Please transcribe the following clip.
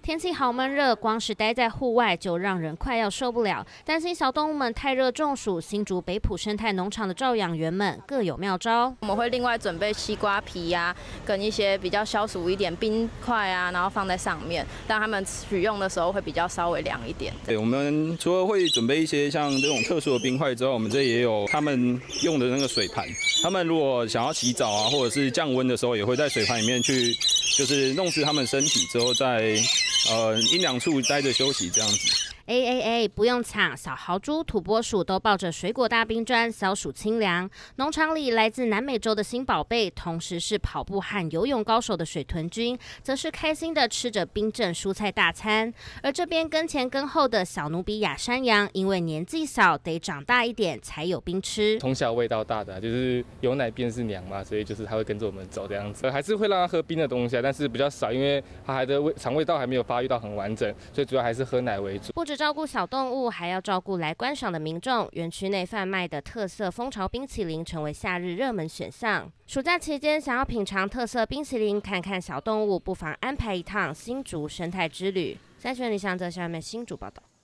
天气好闷热，光是待在户外就让人快要受不了。担心小动物们太热中暑，新竹北埔生态农场的照养员们各有妙招。 我们会另外准备西瓜皮呀，跟一些比较消暑一点冰块啊，然后放在上面，让他们取用的时候会比较稍微凉一点。 对，我们除了会准备一些像这种特殊的冰块之后，我们这也有他们用的那个水盘。他们如果想要洗澡啊，或者是降温的时候，也会在水盘里面去，就是弄湿他们身体之后，在阴凉处待着休息这样子。 不用抢，小豪猪、土拨鼠都抱着水果大冰砖消暑清凉。农场里来自南美洲的新宝贝，同时是跑步和游泳高手的水豚君，则是开心的吃着冰镇蔬菜大餐。而这边跟前跟后的小努比亚山羊，因为年纪小，得长大一点才有冰吃。 从小喂到大的，就是有奶便是娘嘛，所以就是它会跟着我们走这样子。还是会让它喝冰的东西，但是比较少，因为它的肠胃道还没有发育到很完整，所以主要还是喝奶为主。 不止照顾小动物，还要照顾来观赏的民众。园区内贩卖的特色蜂巢冰淇淋成为夏日热门选项。暑假期间想要品尝特色冰淇淋，看看小动物，不妨安排一趟新竹生态之旅。三选理想者下面新竹报道。